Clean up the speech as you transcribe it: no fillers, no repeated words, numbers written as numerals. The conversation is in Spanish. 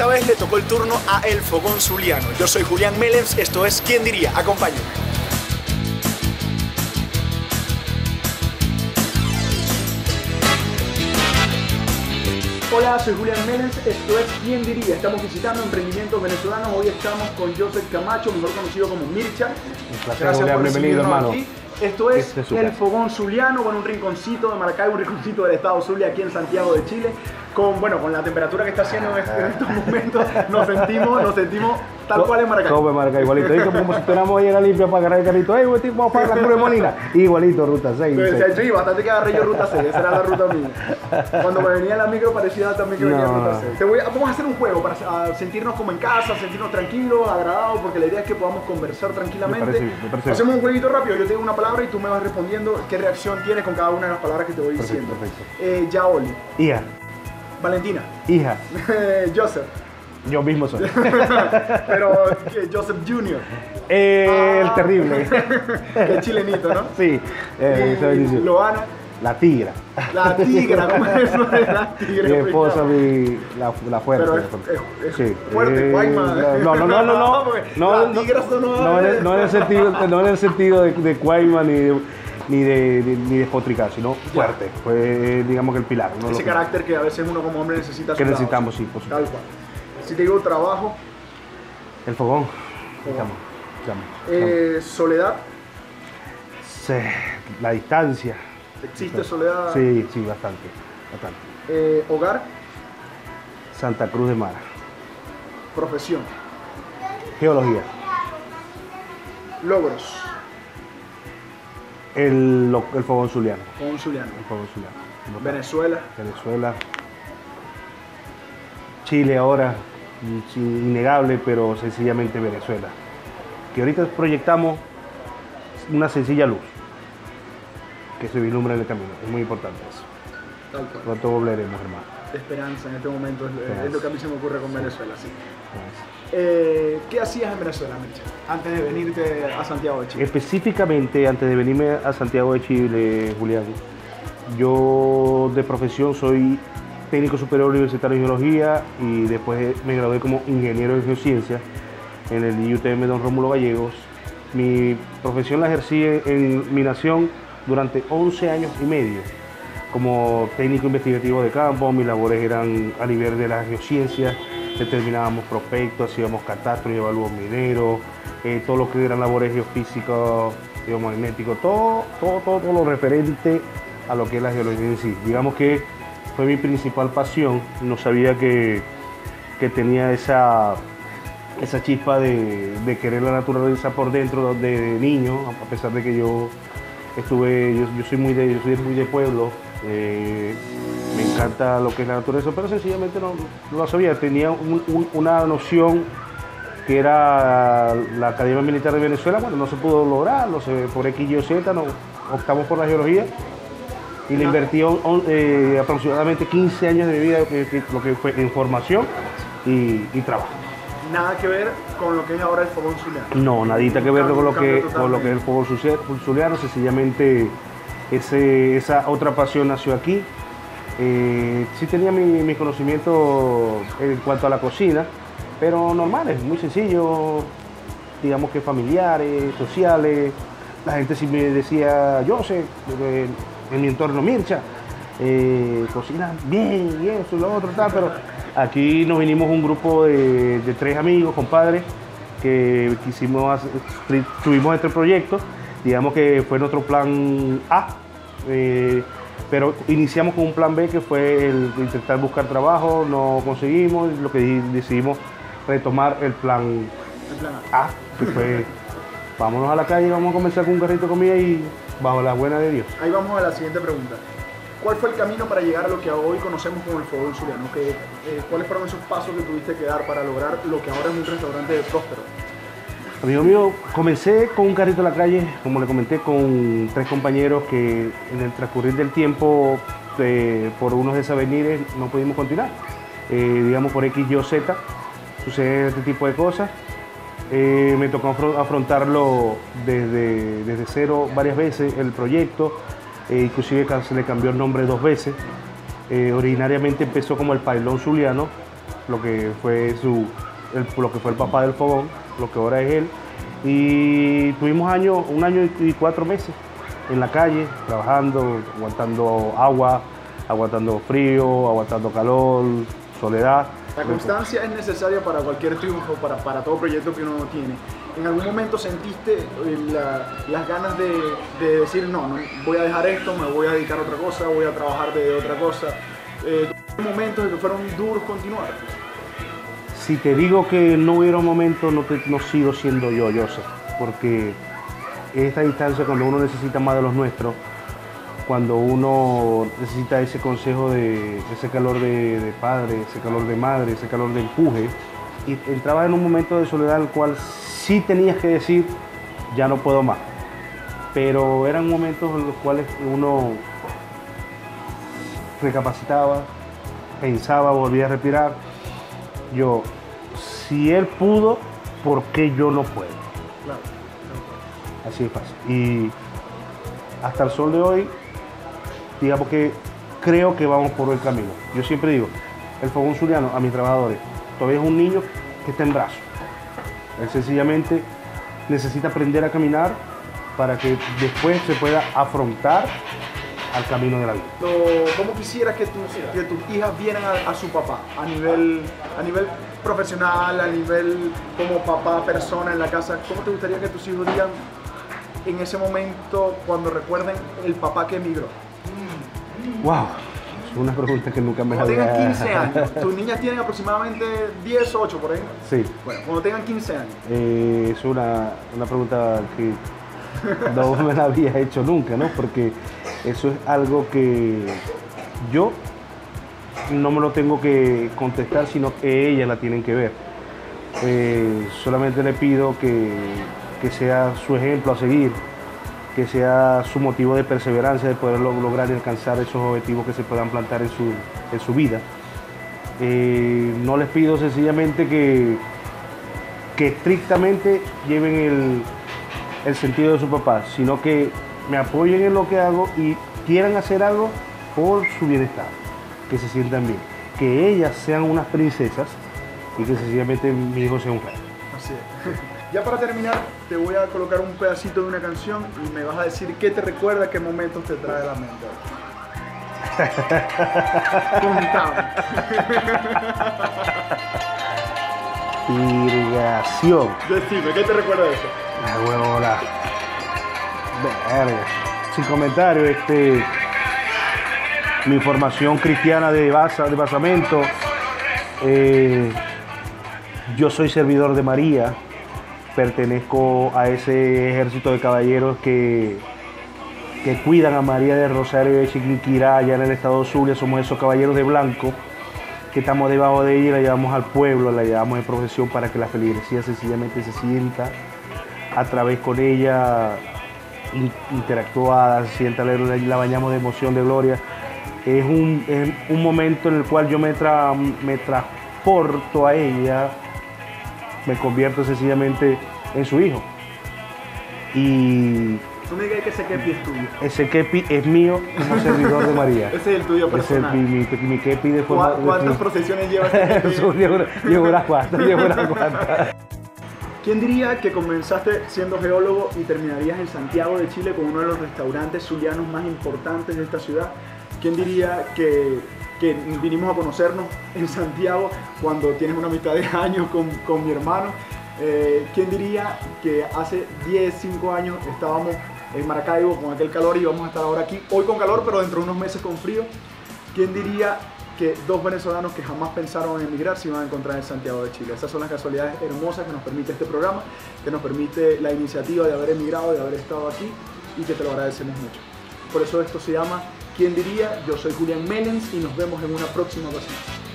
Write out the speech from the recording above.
esta vez le tocó el turno a El Fogón Zuliano. Yo soy Julián Melens, esto es ¿Quién diría? Acompáñenme. Hola, soy Julián Melens, esto es ¿Quién diría? Estamos visitando emprendimientos venezolanos. Hoy estamos con Joseph Camacho, mejor conocido como Mircha. Un placer, Julián, bienvenido, hermano. Aquí. Esto es El Fogón Zuliano, con un rinconcito de Maracaibo, un rinconcito del estado Zulia, aquí en Santiago de Chile. Con la temperatura que está haciendo en estos momentos, nos sentimos tal cual en Maracaibo. Como en Maracaibo, igualito. Y como si estuviéramos ahí en la limpia para agarrar el carrito. ¡Ey, güey, vamos para la Cruz de Molina! Igualito, ruta 6. Sí, bastante que agarré yo ruta 6, esa era la ruta mía. Cuando me venía en la micro parecía también que venía en ruta 6. Vamos a hacer un juego para sentirnos como en casa, sentirnos tranquilos, agradados, porque la idea es que podamos conversar tranquilamente. Me parece. Hacemos un jueguito rápido, yo te digo una palabra y tú me vas respondiendo qué reacción tienes con cada una de las palabras que te voy diciendo. Perfecto. Yaoli. Hija. Valentina. Hija. Joseph. Yo mismo soy. Pero Joseph Jr. El terrible. Que chilenito, ¿no? Sí. Loana. La tigra. La tigra, ¿cómo es eso de la tigra? Mi esposa, la fuerte. Pero es sí. fuerte, Guayma. No. La tigra sonó. No en el sentido de Guayma ni de despotricar, sino fuerte. Fue, digamos, que el pilar. ¿No? Ese carácter que a veces uno como hombre necesita. Que necesitamos, sí, por supuesto. Tal cual. Si te digo trabajo. El fogón. Soledad. Sí, la distancia. ¿Existe soledad? Sí, bastante. Hogar. Santa Cruz de Mara. Profesión. Geología. Logros. El Fogón Zuliano. El Fogón Zuliano. Venezuela. Chile ahora, innegable, pero sencillamente Venezuela. Que ahorita proyectamos una sencilla luz que se vislumbra en el camino. Es muy importante eso. Tal cual. Pronto volveremos, hermano. Esperanza en este momento es lo que a mí se me ocurre con Venezuela, sí. ¿Qué hacías en Venezuela, Mircha, antes de venirte a Santiago de Chile? Específicamente, antes de venirme a Santiago de Chile, Julián, yo de profesión soy técnico superior universitario en geología y después me gradué como ingeniero de geociencia en el IUTM Don Rómulo Gallegos. Mi profesión la ejercí en mi nación durante 11 años y medio. Como técnico investigativo de campo, mis labores eran a nivel de las geociencias, determinábamos prospectos, hacíamos catastro y evalúos mineros, todo lo que eran labores geofísicas, geomagnéticos, todo lo referente a lo que es la geología en sí. Digamos que fue mi principal pasión, no sabía que tenía esa chispa de querer la naturaleza por dentro de niño, a pesar de que yo soy muy de pueblo. Me encanta lo que es la naturaleza, pero sencillamente no lo sabía. Tenía una noción que era la Academia Militar de Venezuela. Bueno, no se pudo lograr, no sé, por X, Y o Z, optamos por la geología y le invertí aproximadamente 15 años de mi vida, lo que fue en formación y trabajo. Nada que ver con lo que es ahora el Fogón Zuliano. No, nadita que ver con lo que es el Fogón Zuliano, sencillamente esa otra pasión nació aquí. Sí tenía mi conocimiento en cuanto a la cocina, pero normales, muy sencillo, digamos que familiares, sociales. La gente sí me decía, yo sé, en mi entorno, Mircha, cocina bien, y eso y lo otro, tal, pero aquí nos vinimos un grupo de 3 amigos, compadres, que tuvimos este proyecto, digamos que fue nuestro plan A, pero iniciamos con un plan B que fue el intentar buscar trabajo, no conseguimos, lo que decidimos retomar el plan A, que fue vámonos a la calle, vamos a comenzar con un carrito de comida y bajo la buena de Dios. Ahí vamos a la siguiente pregunta. ¿Cuál fue el camino para llegar a lo que hoy conocemos como el Fogón Zuliano? ¿Cuáles fueron esos pasos que tuviste que dar para lograr lo que ahora es un restaurante próspero? Amigo mío, comencé con un carrito a la calle, como le comenté, con 3 compañeros que en el transcurrir del tiempo, por unos desavenires, no pudimos continuar. Digamos, por X, Y o Z, sucede este tipo de cosas. Me tocó afrontarlo desde cero varias veces el proyecto, inclusive se le cambió el nombre 2 veces. Originariamente empezó como el Pailón Zuliano, lo que fue el papá del fogón, lo que ahora es él. Y tuvimos un año y 4 meses en la calle, trabajando, aguantando agua, aguantando frío, aguantando calor, soledad. La constancia es necesaria para cualquier triunfo, para todo proyecto que uno tiene. ¿En algún momento sentiste las ganas de decir, no, voy a dejar esto, me voy a dedicar a otra cosa, voy a trabajar de otra cosa? ¿Momentos que fueron duros continuar? Si te digo que no hubiera momentos, no sigo siendo yo, Joseph, porque esta distancia, cuando uno necesita más de los nuestros, cuando uno necesita ese consejo, ese calor de padre, ese calor de madre, ese calor de empuje, y entraba en un momento de soledad en el cual sí tenías que decir, ya no puedo más. Pero eran momentos en los cuales uno recapacitaba, pensaba, volvía a respirar. Si él pudo, ¿por qué yo no puedo? Claro. Así es fácil. Y hasta el sol de hoy, digamos que creo que vamos por el camino. Yo siempre digo, el fogón zuliano a mis trabajadores todavía es un niño que está en brazos. Él sencillamente necesita aprender a caminar para que después se pueda afrontar al camino de la vida. ¿Cómo quisieras que tus hijas vieran a su papá a nivel profesional, a nivel como papá, persona en la casa? ¿Cómo te gustaría que tus hijos digan en ese momento cuando recuerden el papá que emigró? ¡Wow! Es una pregunta que nunca me había... Cuando tengan 15 años, tus niñas tienen aproximadamente 10, 8 por ahí. Sí. Bueno, cuando tengan 15 años. Es una pregunta que no me la había hecho nunca, ¿no? Porque eso es algo que yo no me lo tengo que contestar, sino que ellas la tienen que ver. Solamente le pido que sea su ejemplo a seguir, que sea su motivo de perseverancia, de poder lograr y alcanzar esos objetivos que se puedan plantar en su vida. No les pido sencillamente que estrictamente lleven el sentido de su papá, sino que me apoyen en lo que hago y quieran hacer algo por su bienestar, que se sientan bien, que ellas sean unas princesas y que sencillamente mi hijo sea un rey. Así es. Ya para terminar, te voy a colocar un pedacito de una canción y me vas a decir qué te recuerda, qué momentos te trae a la mente. Irrigación. Decime, ¿qué te recuerda de eso? La huevola. Verga. Sin comentario, mi formación cristiana de basamento. Yo soy servidor de María. Pertenezco a ese ejército de caballeros que cuidan a María del Rosario de Chiquinquirá, allá en el estado Zulia. Somos esos caballeros de blanco que estamos debajo de ella y la llevamos al pueblo, la llevamos en procesión para que la feligresía sencillamente se sienta a través con ella, interactuada, se sienta, la bañamos de emoción, de gloria. Es un momento en el cual yo me transporto a ella, me convierto sencillamente en su hijo. Y tú me digas que ese kepi es tuyo. Ese kepi es mío como servidor de María. Ese es el tuyo personal. Ese es mi kepi de forma... ¿Cuántas procesiones llevas? Llevo unas cuantas. ¿Quién diría que comenzaste siendo geólogo y terminarías en Santiago de Chile con uno de los restaurantes zulianos más importantes de esta ciudad? ¿Quién diría que vinimos a conocernos en Santiago cuando tienes una mitad de años con mi hermano? ¿Quién diría que hace 10, 5 años estábamos en Maracaibo con aquel calor y vamos a estar ahora aquí, hoy con calor, pero dentro de unos meses con frío? ¿Quién diría que dos venezolanos que jamás pensaron en emigrar se iban a encontrar en Santiago de Chile? Esas son las casualidades hermosas que nos permite este programa, que nos permite la iniciativa de haber emigrado, de haber estado aquí, y que te lo agradecemos mucho. Por eso esto se llama ¿Quién diría? Yo soy Julián Melens y nos vemos en una próxima ocasión.